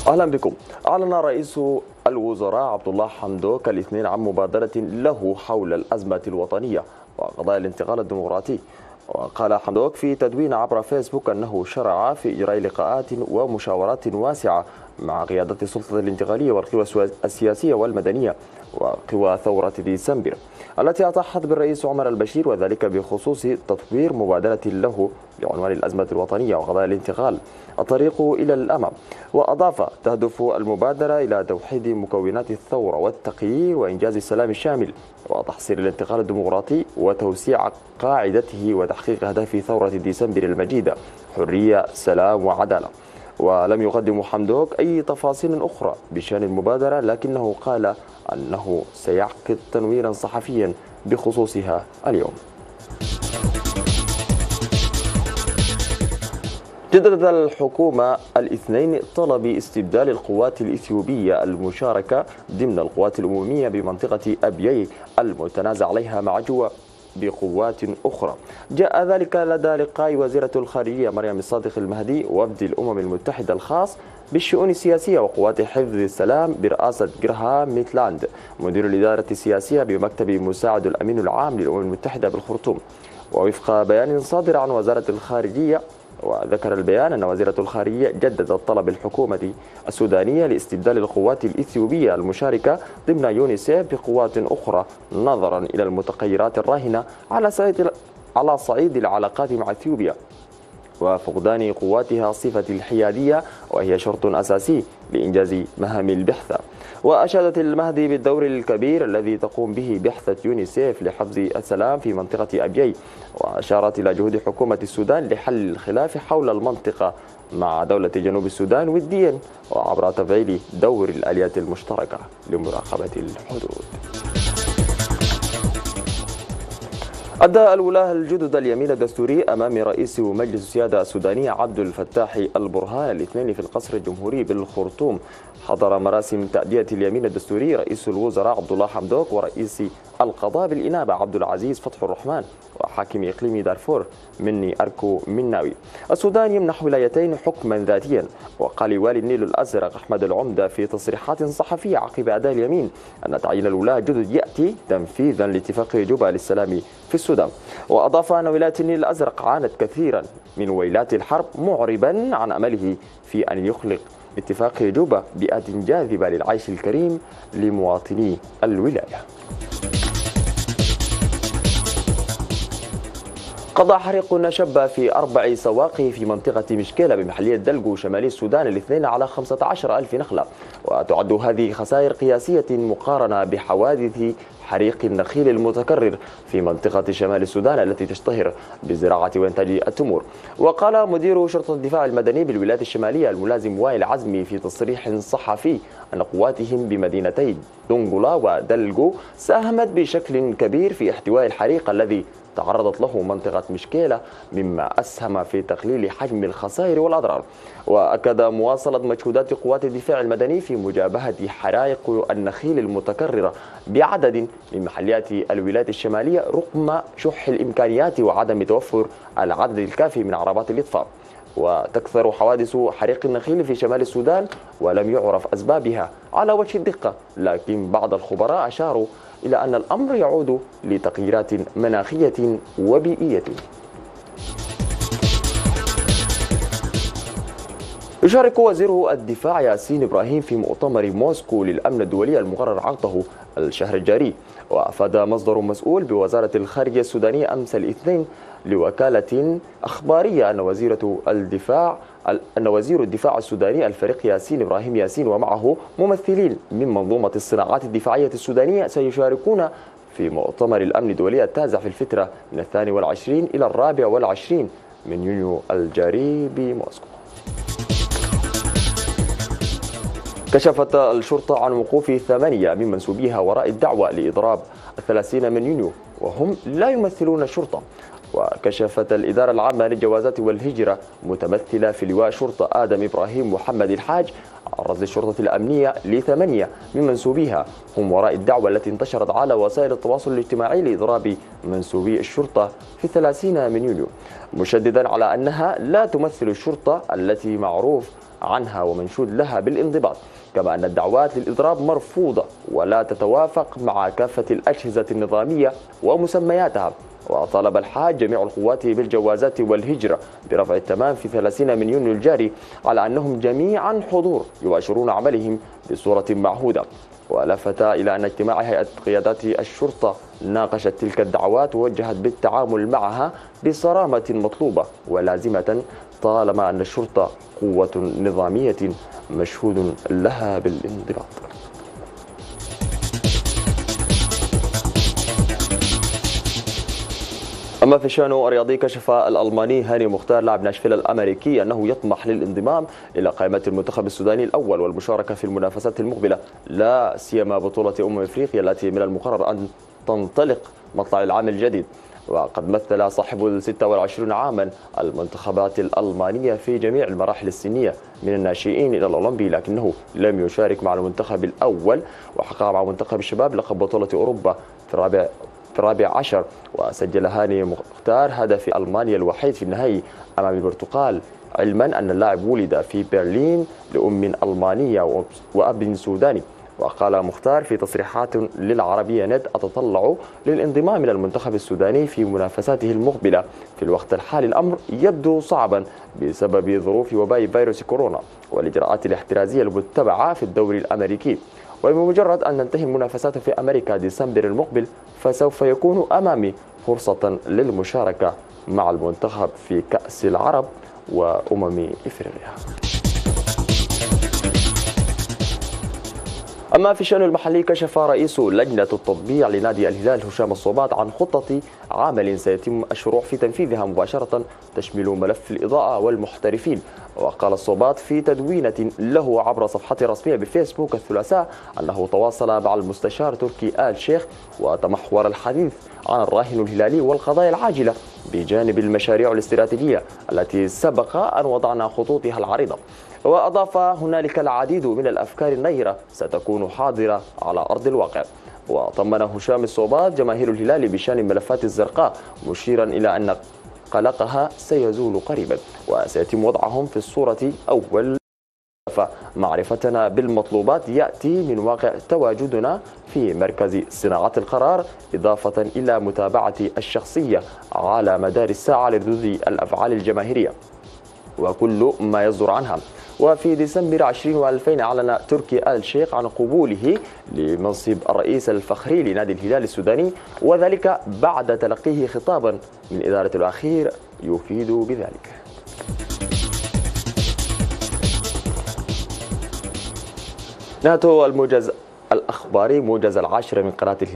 أهلا بكم. أعلن رئيس الوزراء عبد الله حمدوك الاثنين عن مبادرة له حول الأزمة الوطنية وقضايا الانتقال الديمقراطي. وقال حمدوك في تدوين عبر فيسبوك أنه شرع في إجراء لقاءات ومشاورات واسعة مع قيادة السلطة الانتقالية والقوى السياسية والمدنية وقوى ثورة ديسمبر التي أطاحت بالرئيس عمر البشير، وذلك بخصوص تطوير مبادرة له بعنوان الأزمة الوطنية وقضايا الانتقال الطريق إلى الأمام. وأضاف: تهدف المبادرة إلى توحيد مكونات الثورة والتغيير وإنجاز السلام الشامل وتحصيل الانتقال الديمقراطي وتوسيع قاعدته وتحقيق أهداف ثورة ديسمبر المجيدة: حرية، سلام، وعدالة. ولم يقدم حمدوك أي تفاصيل أخرى بشأن المبادرة، لكنه قال أنه سيعقد تنويرا صحفيا بخصوصها اليوم. جددت الحكومة الاثنين طلب استبدال القوات الإثيوبية المشاركة ضمن القوات الأممية بمنطقة أبيي المتنازع عليها مع جوا بقوات أخرى. جاء ذلك لدى لقاء وزيرة الخارجية مريم الصادق المهدي وفد الأمم المتحدة الخاص بالشؤون السياسية وقوات حفظ السلام برئاسة جراهام ميتلاند مدير الإدارة السياسية بمكتب مساعد الأمين العام للأمم المتحدة بالخرطوم. ووفق بيان صادر عن وزارة الخارجية، وذكر البيان أن وزيرة الخارجية جددت طلب الحكومة السودانية لاستبدال القوات الإثيوبية المشاركة ضمن يونيسيف بقوات أخرى نظرا إلى المتغيرات الراهنة على صعيد العلاقات مع إثيوبيا وفقدان قواتها صفة الحيادية، وهي شرط أساسي لإنجاز مهام البعثة. وأشادت المهدي بالدور الكبير الذي تقوم به بعثة يونيسيف لحفظ السلام في منطقة أبيي، وأشارت إلى جهود حكومة السودان لحل الخلاف حول المنطقة مع دولة جنوب السودان وديا وعبر تفعيل دور الآليات المشتركة لمراقبة الحدود. أدى الولاة الجدد اليمين الدستوري أمام رئيس مجلس السيادة السوداني عبد الفتاح البرهان الاثنين في القصر الجمهوري بالخرطوم. حضر مراسم تأدية اليمين الدستوري رئيس الوزراء عبد الله حمدوك ورئيس القضاء بالإنابة عبد العزيز فتح الرحمن وحاكم إقليم دارفور مني أركو مناوي. السودان يمنح ولايتين حكما ذاتيا. وقال والي النيل الأزرق أحمد العمدة في تصريحات صحفية عقب أداء اليمين أن تعيين الولاة الجدد يأتي تنفيذا لاتفاق جوبا للسلام في السودان. وأضاف أن ولاية النيل الأزرق عانت كثيرا من ويلات الحرب، معربا عن أمله في أن يخلق اتفاق جوبا بيئة جاذبة للعيش الكريم لمواطني الولاية. قضى حريق شب في 4 سواقي في منطقة مشكلة بمحلية دلقو شمالي السودان الاثنين على 15,000 نخلة، وتعد هذه خسائر قياسية مقارنة بحوادث حريق النخيل المتكرر في منطقة شمال السودان التي تشتهر بزراعة وإنتاج التمور. وقال مدير شرطة الدفاع المدني بالولايات الشمالية الملازم وائل عزمي في تصريح صحفي أن قواتهم بمدينتي دونغولا ودلقو ساهمت بشكل كبير في احتواء الحريق الذي تعرضت له منطقة مشكلة، مما أسهم في تقليل حجم الخسائر والأضرار. وأكد مواصلة مجهودات قوات الدفاع المدني في مجابهة حرائق النخيل المتكررة بعدد من محليات الولايات الشمالية رغم شح الإمكانيات وعدم توفر العدد الكافي من عربات الإطفاء. وتكثر حوادث حريق النخيل في شمال السودان ولم يعرف أسبابها على وجه الدقة، لكن بعض الخبراء أشاروا إلى أن الأمر يعود لتغييرات مناخية وبيئية. يشارك وزير الدفاع ياسين إبراهيم في مؤتمر موسكو للأمن الدولي المقرر عقده الشهر الجاري. وأفاد مصدر مسؤول بوزارة الخارجية السودانية أمس الاثنين لوكالة أخبارية أن وزير الدفاع السوداني الفريق ياسين إبراهيم ياسين ومعه ممثلين من منظومة الصناعات الدفاعية السودانية سيشاركون في مؤتمر الأمن الدولي التاسع في الفترة من 22 إلى 24 من يونيو الجاري بموسكو. كشفت الشرطة عن وقوف 8 من منسوبيها وراء الدعوة لإضراب 30 من يونيو وهم لا يمثلون الشرطة. وكشفت الإدارة العامة للجوازات والهجرة متمثلة في لواء شرطة آدم إبراهيم محمد الحاج عن رصد الشرطة الأمنية ل8 من منسوبيها هم وراء الدعوة التي انتشرت على وسائل التواصل الاجتماعي لإضراب منسوبي الشرطة في 30 من يونيو، مشددا على أنها لا تمثل الشرطة التي معروف عنها ومنشود لها بالانضباط، كما أن الدعوات للإضراب مرفوضة ولا تتوافق مع كافة الأجهزة النظامية ومسمياتها. وطالب الحاج جميع القوات بالجوازات والهجرة برفع التمام في 30 من يونيو الجاري على أنهم جميعا حضور يباشرون عملهم بصورة معهودة. ولفت إلى أن اجتماع هيئة قيادات الشرطة ناقشت تلك الدعوات ووجهت بالتعامل معها بصرامة مطلوبة ولازمة، طالما أن الشرطة قوة نظامية مشهود لها بالانضباط. أما في الشأن الرياضي، كشف الألماني هاني مختار لاعب ناشفيل الأمريكي أنه يطمح للانضمام إلى قائمة المنتخب السوداني الأول والمشاركة في المنافسات المقبلة، لا سيما بطولة أفريقيا التي من المقرر أن تنطلق مطلع العام الجديد. وقد مثل صاحب 26 عاما المنتخبات الألمانية في جميع المراحل السنية من الناشئين إلى الأولمبي، لكنه لم يشارك مع المنتخب الأول، وحقق مع منتخب الشباب لقب بطولة أوروبا في الرابع عشر. وسجل هاني مختار هدف ألمانيا الوحيد في النهائي أمام البرتغال، علما أن اللاعب ولد في برلين لأم ألمانية وأب سوداني. وقال مختار في تصريحات للعربية نت: أتطلع للانضمام إلى المنتخب السوداني في منافساته المقبلة. في الوقت الحالي الأمر يبدو صعبا بسبب ظروف وباء فيروس كورونا والإجراءات الاحترازية المتبعة في الدوري الأمريكي، وبمجرد أن تنتهي المنافسات في أمريكا ديسمبر المقبل فسوف يكون أمامي فرصة للمشاركة مع المنتخب في كأس العرب إفريقيا. أما في الشأن المحلي، كشف رئيس لجنة التطبيع لنادي الهلال هشام الصوبات عن خطة عمل سيتم الشروع في تنفيذها مباشرة تشمل ملف الإضاءة والمحترفين. وقال الصوبات في تدوينة له عبر صفحته الرسمية بفيسبوك الثلاثاء أنه تواصل مع المستشار تركي آل شيخ وتمحور الحديث عن الراهن الهلالي والقضايا العاجلة بجانب المشاريع الاستراتيجية التي سبق أن وضعنا خطوطها العريضة. وأضاف: هنالك العديد من الأفكار النيرة ستكون حاضرة على أرض الواقع. وطمن هشام الصوبات جماهير الهلال بشأن الملفات الزرقاء، مشيرا إلى أن قلقها سيزول قريبا وسيتم وضعهم في الصورة أول. فمعرفتنا بالمطلوبات يأتي من واقع تواجدنا في مركز صناعة القرار، إضافة إلى متابعة الشخصية على مدار الساعة لردود الأفعال الجماهيرية وكل ما يصدر عنها. وفي ديسمبر 2020 أعلن تركي آل شيخ عن قبوله لمنصب الرئيس الفخري لنادي الهلال السوداني، وذلك بعد تلقيه خطابا من إدارة الأخير يفيد بذلك. نهاية الموجز الأخباري، موجز 10 من قناة